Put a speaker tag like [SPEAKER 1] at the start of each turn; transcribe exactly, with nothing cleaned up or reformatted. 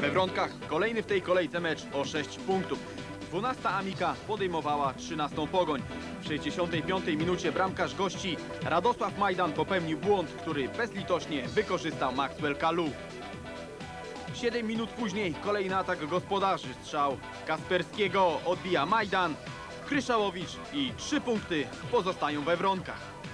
[SPEAKER 1] We Wronkach kolejny w tej kolejce mecz o sześć punktów. dwunasta Amika podejmowała trzynastą Pogoń. W sześćdziesiątej piątej minucie bramkarz gości Radosław Majdan popełnił błąd, który bezlitośnie wykorzystał Maxwell Kalu. siedem minut później kolejny atak gospodarzy. Strzał Kasperskiego odbija Majdan, Kryszałowicz i trzy punkty pozostają we Wronkach.